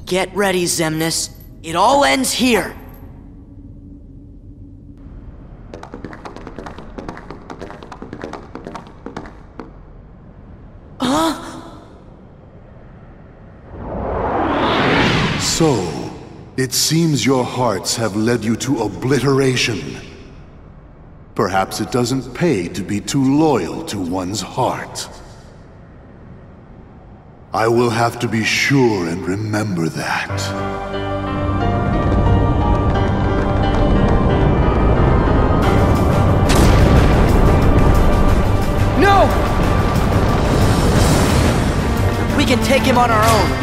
Get ready, Xemnas. It all ends here. So, it seems your hearts have led you to obliteration. Perhaps it doesn't pay to be too loyal to one's heart. I will have to be sure and remember that. No! We can take him on our own.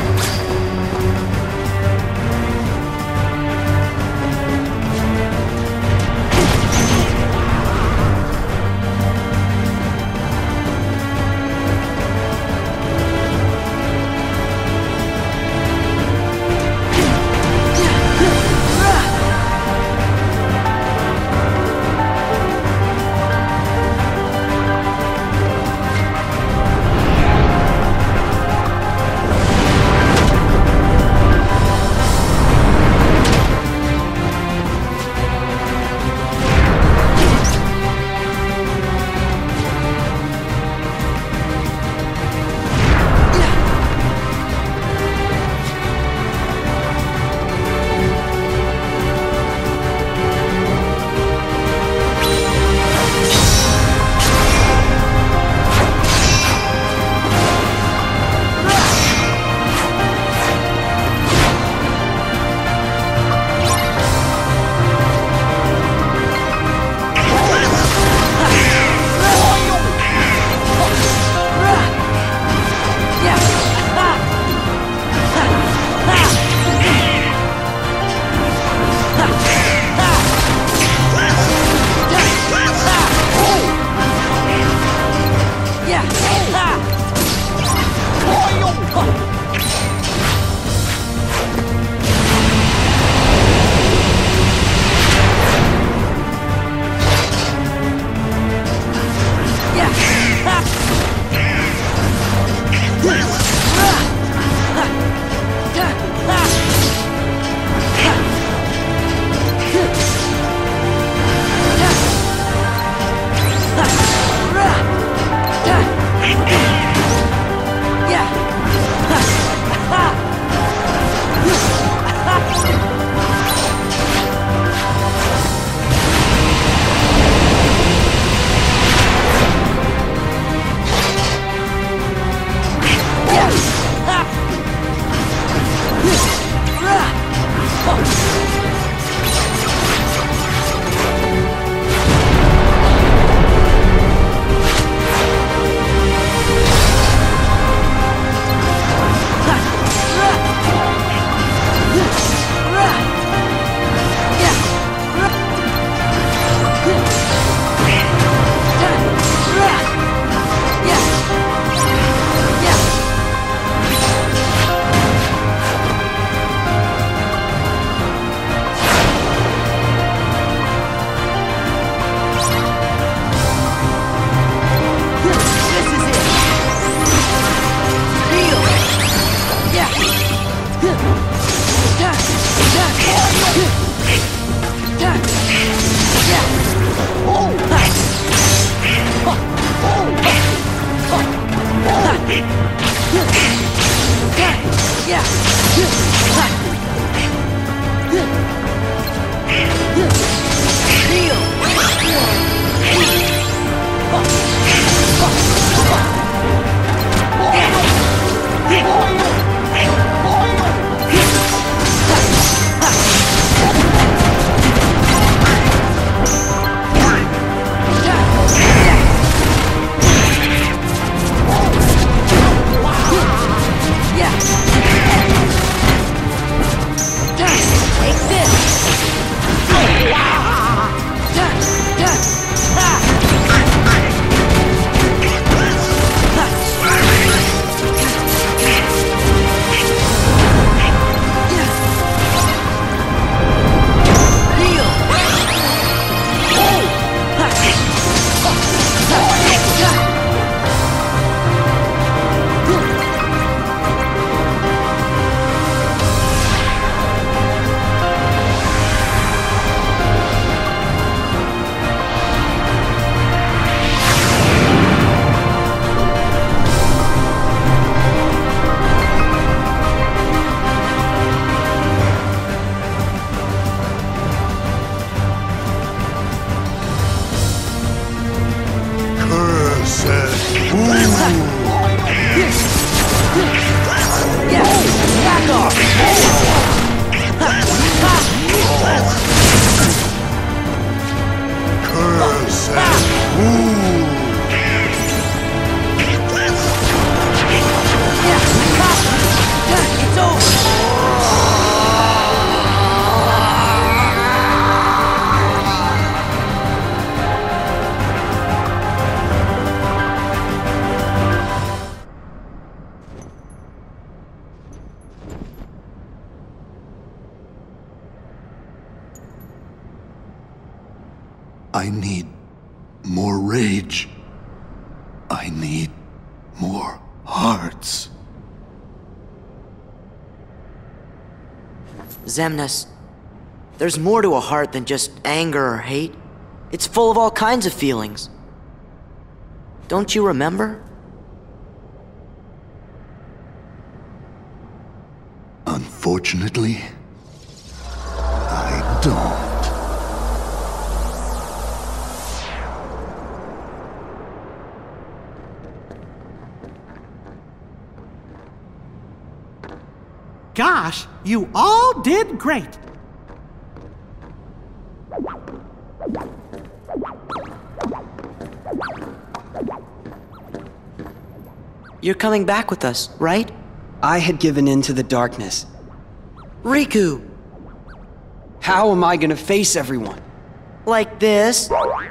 I need more rage. I need more hearts. Xemnas, there's more to a heart than just anger or hate. It's full of all kinds of feelings. Don't you remember? Unfortunately, I don't. Gosh, you all did great. You're coming back with us, right? I had given in to the darkness. Riku! How am I gonna face everyone? Like this?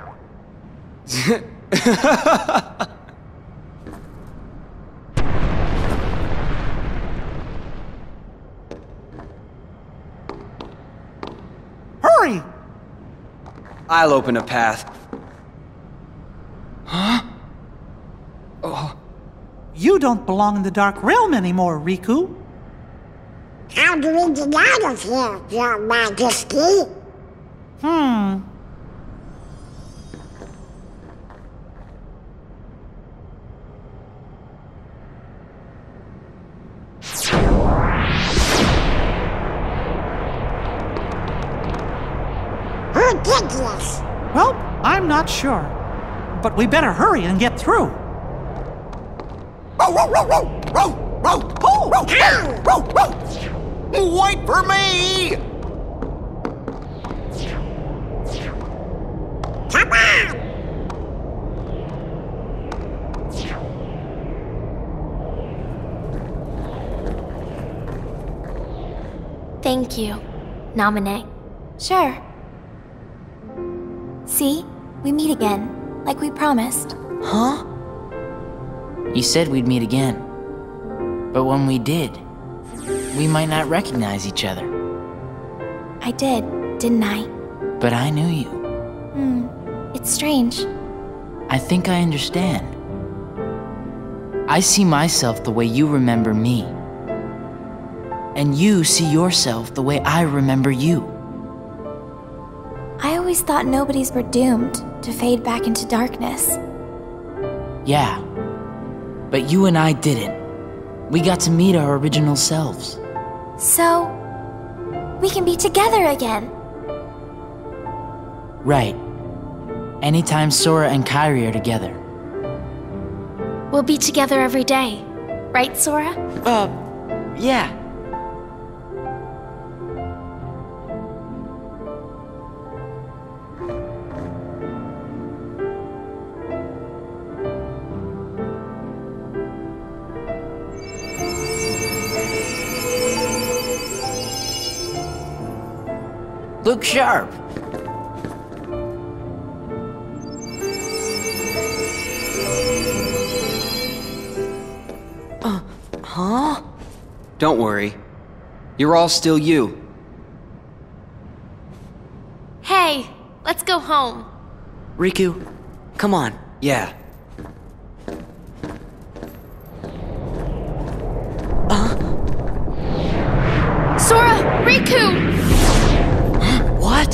Hurry! I'll open a path. Huh? Oh. You don't belong in the Dark Realm anymore, Riku. How do we get out of here, Your Majesty? Who did this? Well, I'm not sure. But we better hurry and get through. Wait for me! Come on! Thank you, Namine. Sure. See? We meet again, like we promised. Huh? You said we'd meet again. But when we did, we might not recognize each other. I did, didn't I? But I knew you. It's strange. I think I understand. I see myself the way you remember me. And you see yourself the way I remember you. I always thought nobodies were doomed to fade back into darkness. Yeah. But you and I didn't. We got to meet our original selves. So, we can be together again. Right. Anytime Sora and Kairi are together. We'll be together every day. Right, Sora? Yeah. Look sharp. Huh? Don't worry. You're all still you. Hey, let's go home. Riku, come on. Yeah. Sora! Riku! What?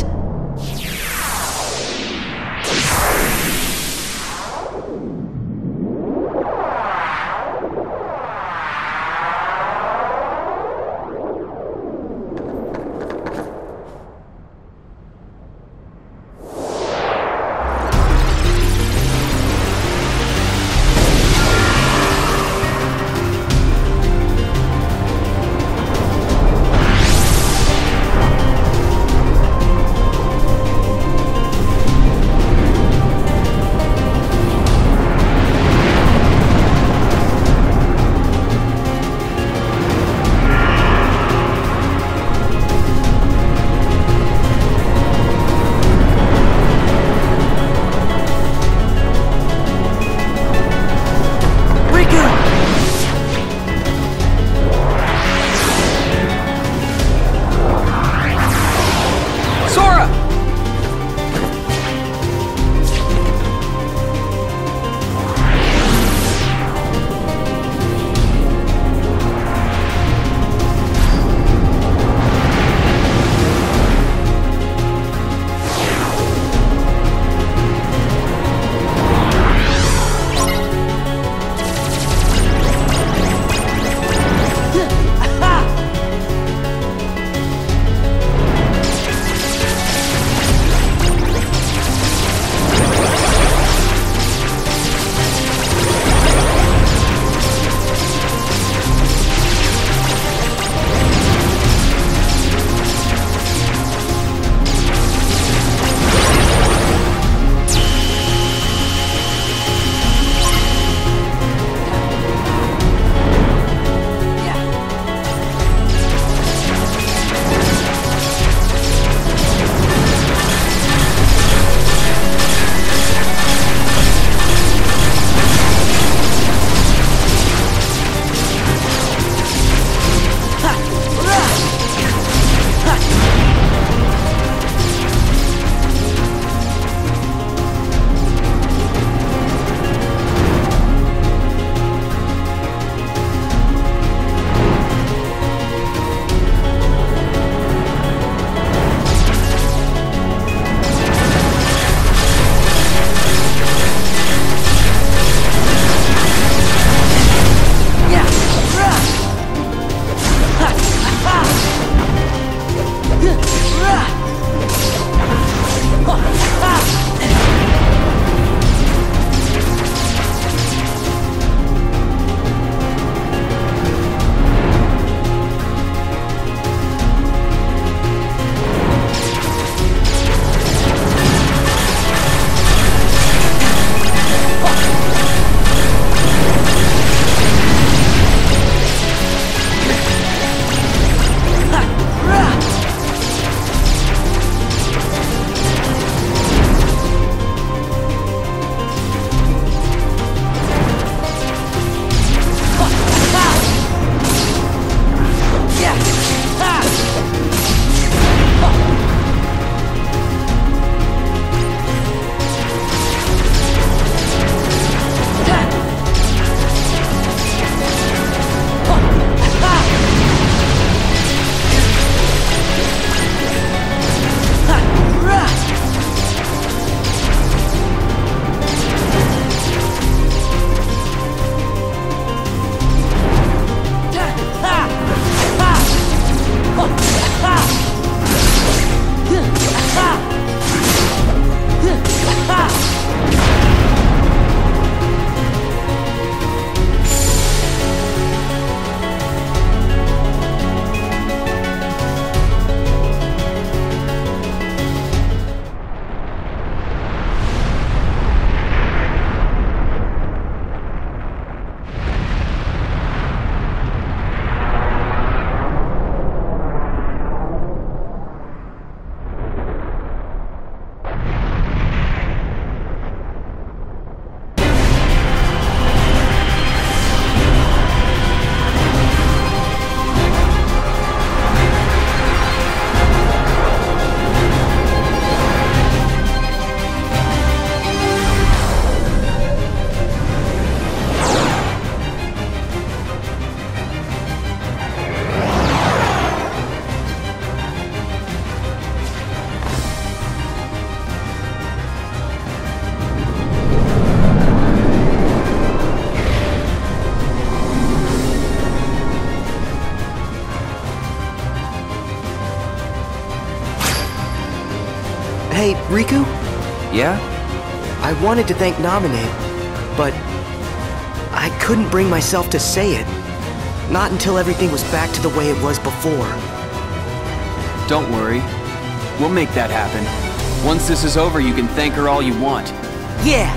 Hey, Riku? Yeah? I wanted to thank Naminé, but I couldn't bring myself to say it. Not until everything was back to the way it was before. Don't worry. We'll make that happen. Once this is over, you can thank her all you want. Yeah!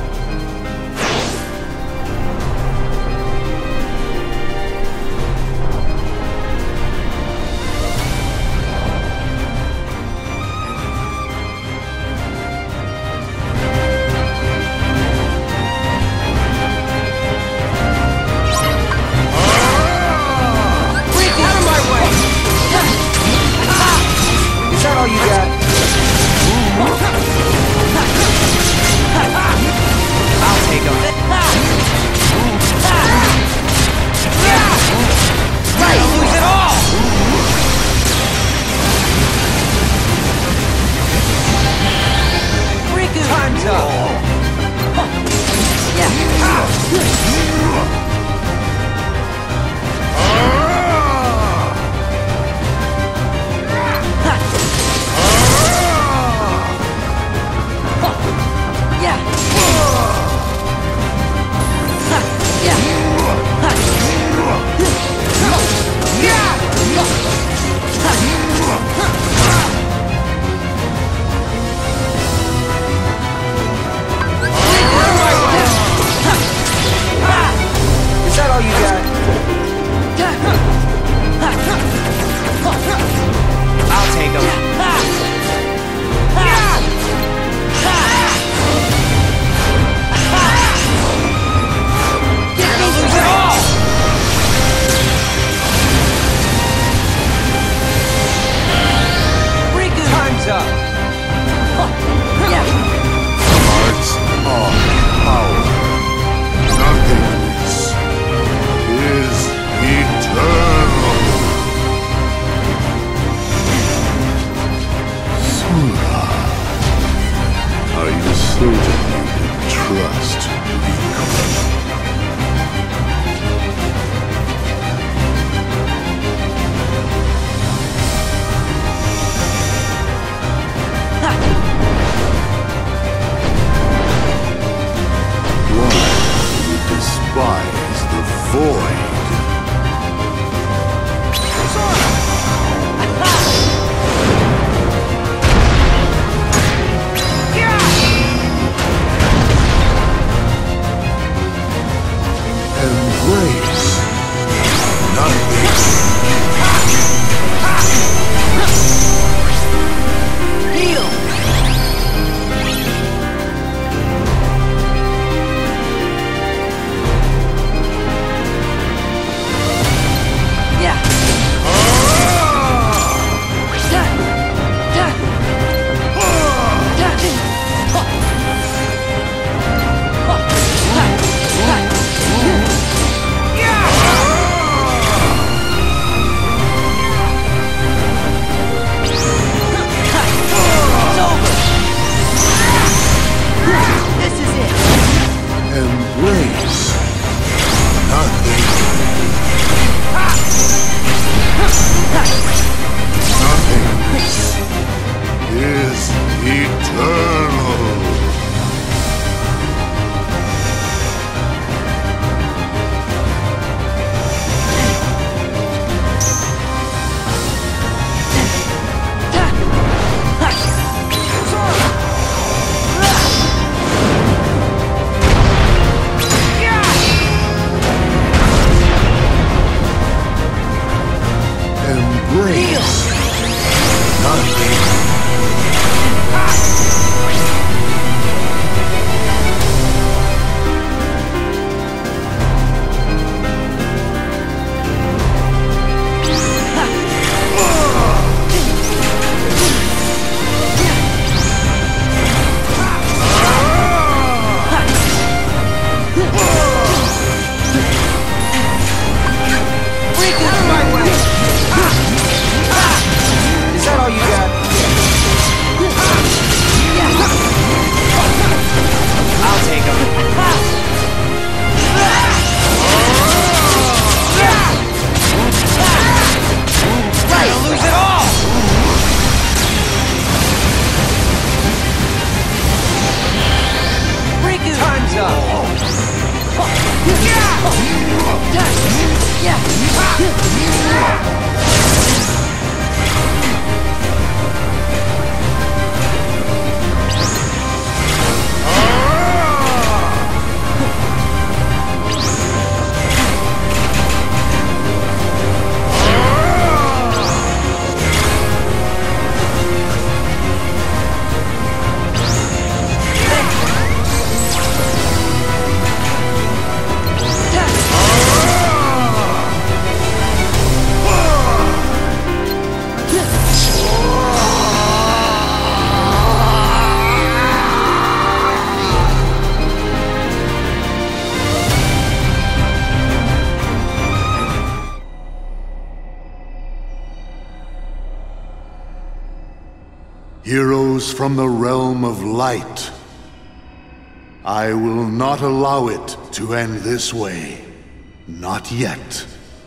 Heroes from the realm of light. I will not allow it to end this way. Not yet.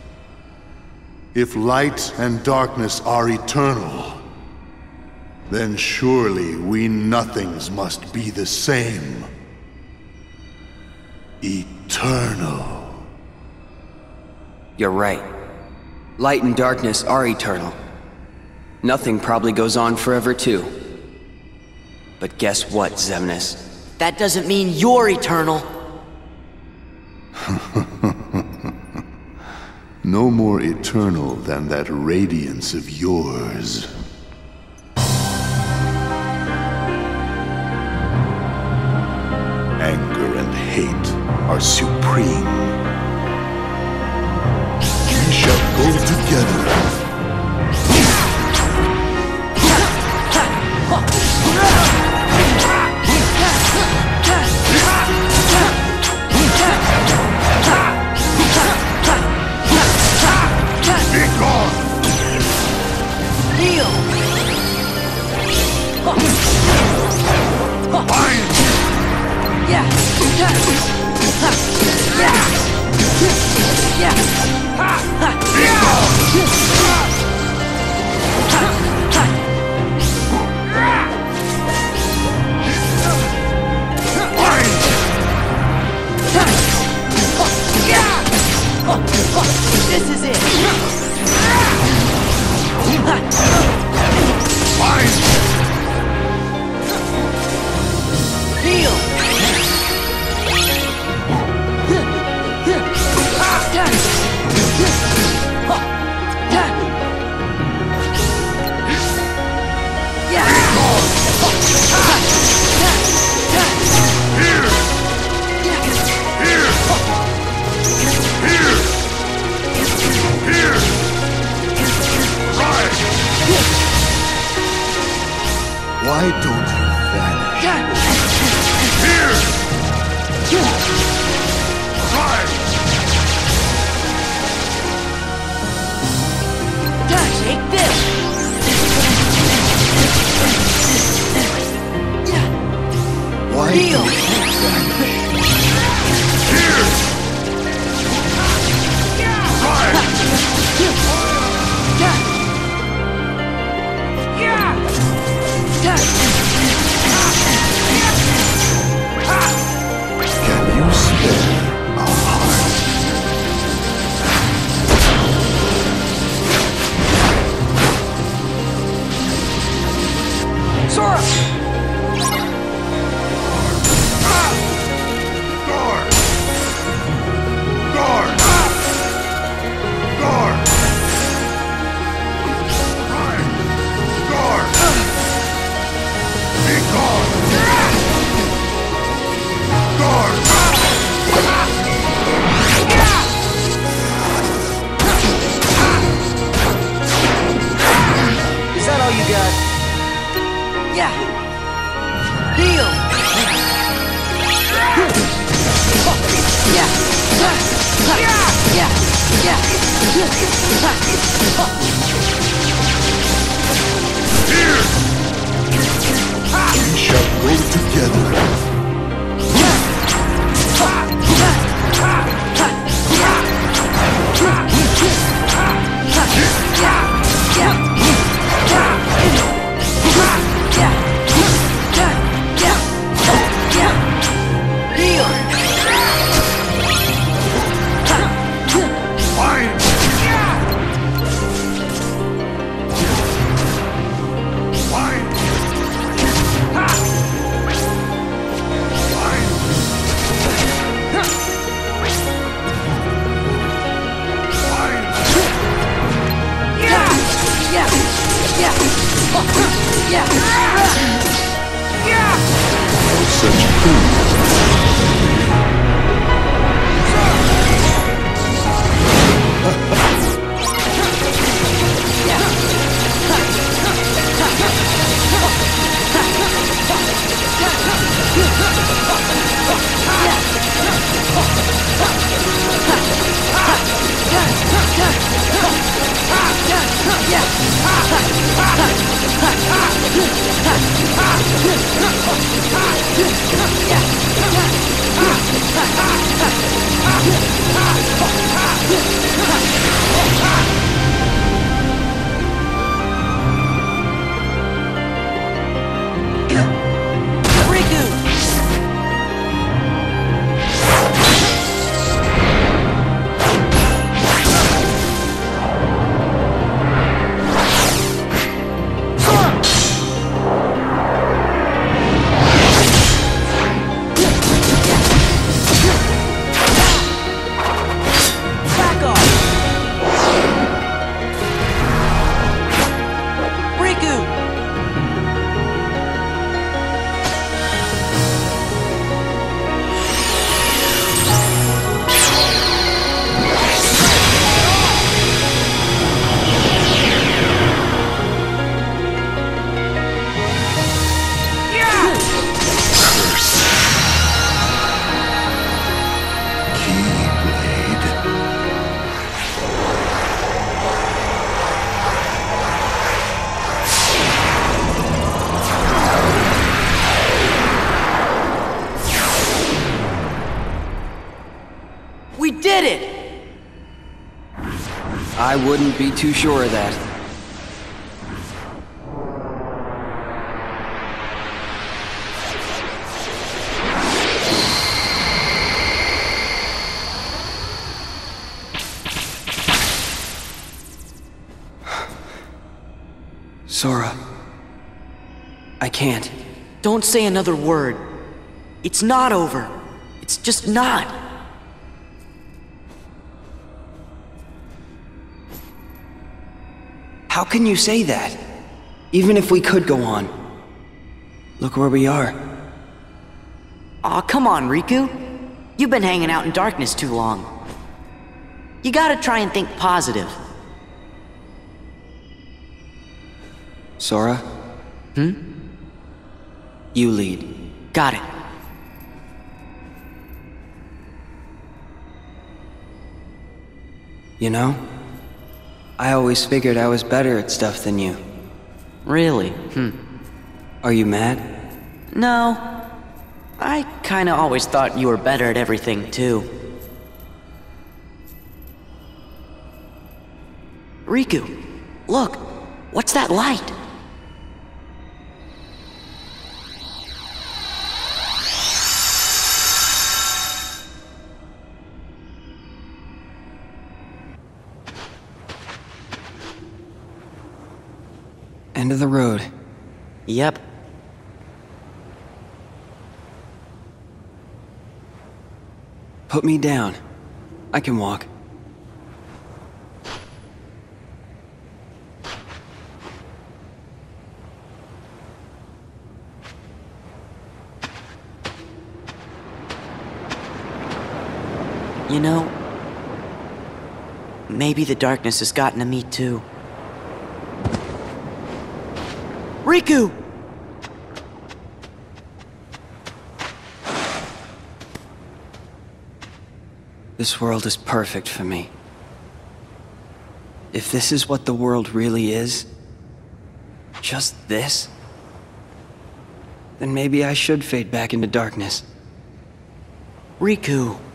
If light and darkness are eternal, then surely we nothings must be the same. Eternal. You're right. Light and darkness are eternal. Nothing probably goes on forever too. But guess what, Xemnas? That doesn't mean you're eternal. No more eternal than that radiance of yours. Anger and hate are supreme. We shall go together. This is it! Why don't you vanish? Here! Right! Take this! Why don't you vanish? Here! Right! Can you spare a heart? Sora! Guard! Guard! Guard! Right! Guard! Be gone! Guard! Is that all you got? Yeah. Deal. Yeah. Here! We shall go together. Fine! Fine! No such fool. Yeah. We did it! I wouldn't be too sure of that. Sora, I can't. Don't say another word. It's not over. It's just not. How can you say that? Even if we could go on. Look where we are. Aw, come on, Riku. You've been hanging out in darkness too long. You gotta try and think positive. Sora? You lead. Got it. You know, I always figured I was better at stuff than you. Really? Are you mad? No. I kinda always thought you were better at everything, too. Riku, look. What's that light? End of the road. Yep. Put me down. I can walk. You know, maybe the darkness has gotten to me too. Riku! This world is perfect for me. If this is what the world really is, just this, then maybe I should fade back into darkness. Riku.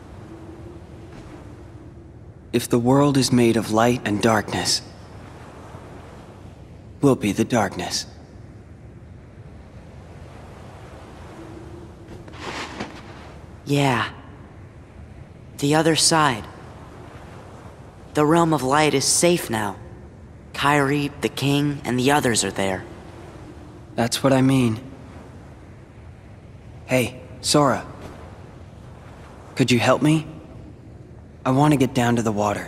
If the world is made of light and darkness, we'll be the darkness. Yeah. The other side. The realm of light is safe now. Kairi, the king, and the others are there. That's what I mean. Hey, Sora. Could you help me? I want to get down to the water.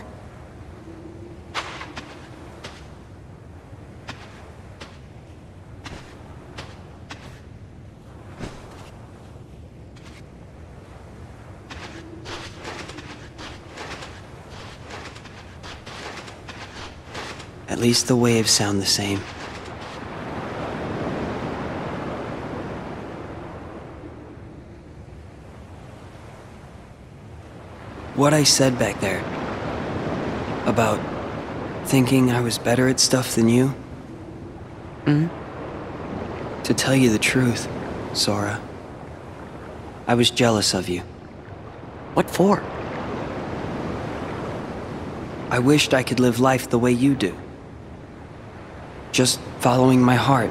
At least the waves sound the same. What I said back there about thinking I was better at stuff than you, To tell you the truth, Sora, I was jealous of you. What for? I wished I could live life the way you do. Just following my heart.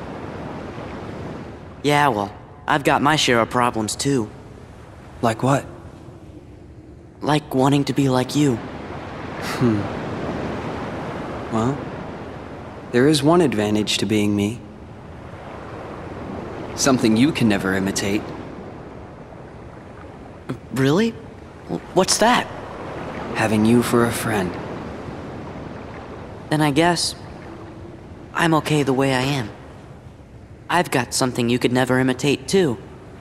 Yeah, well, I've got my share of problems too. Like what? Like wanting to be like you. Well, there is one advantage to being me. Something you can never imitate. Really? What's that? Having you for a friend. Then I guess I'm okay the way I am. I've got something you could never imitate too.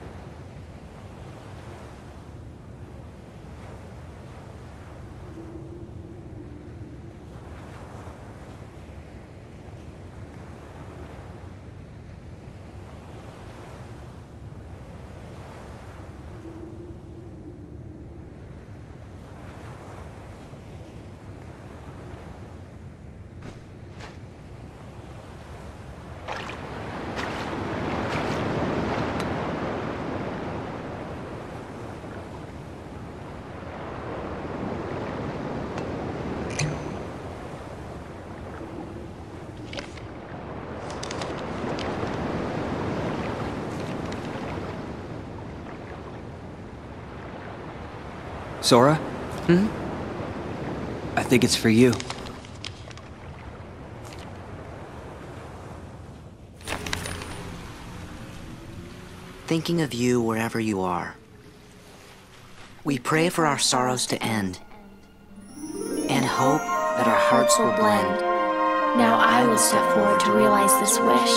Sora? I think it's for you. Thinking of you wherever you are. We pray for our sorrows to end, and hope that our hearts will blend. Now I will step forward to realize this wish.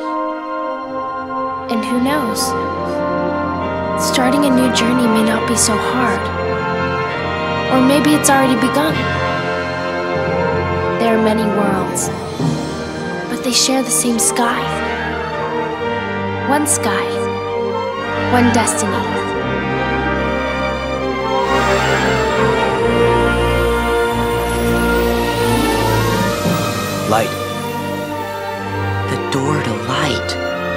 And who knows? Starting a new journey may not be so hard. Or maybe it's already begun. There are many worlds, but they share the same sky. One sky, one destiny. Light. The door to light.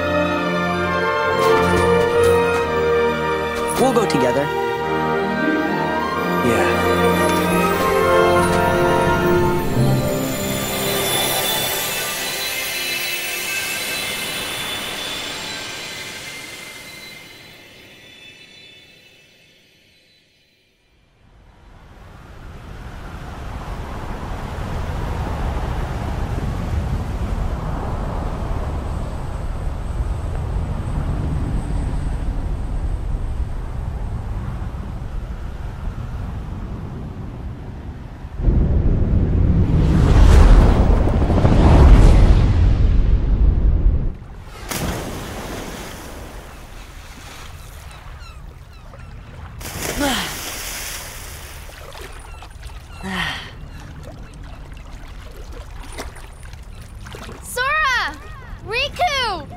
We'll go together. Yeah. Sora! Riku!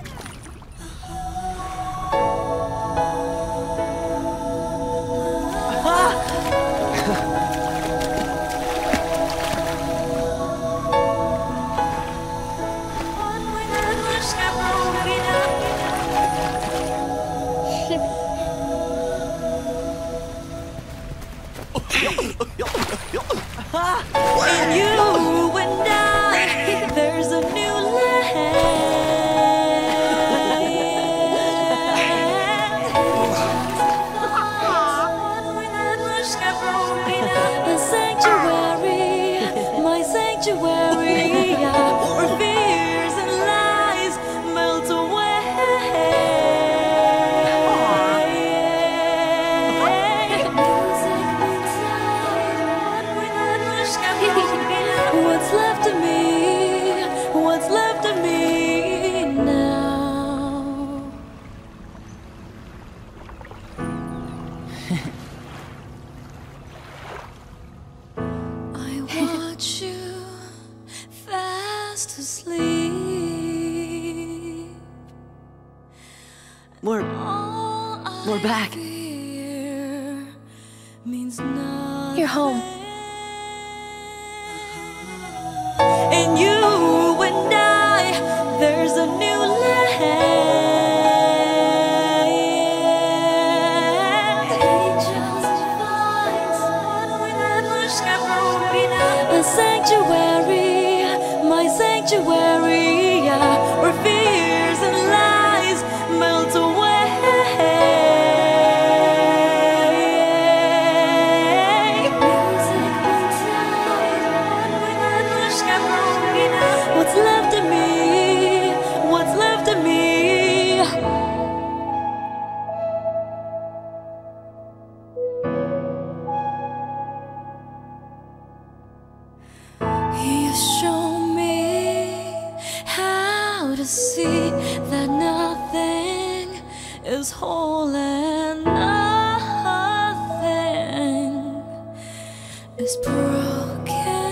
And you and I, there's a new land. A sanctuary, my sanctuary, where fears and lies melt away. What's left of me? What's left of me now? I watch you fast asleep. We're back. You're home. And you and I, there's a new land. sanctuary, where fears and lies melt away. What's left of me? What's left of me? You show me how to see that nothing is whole and nothing is broken.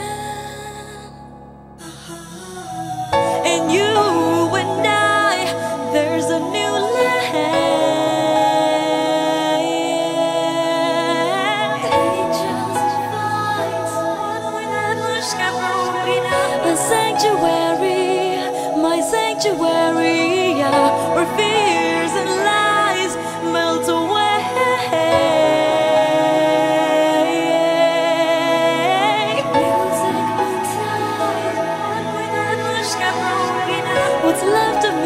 And you and I, there's a new land. Angels fight, a sanctuary, my sanctuary, where fears and lies melt away. What's left of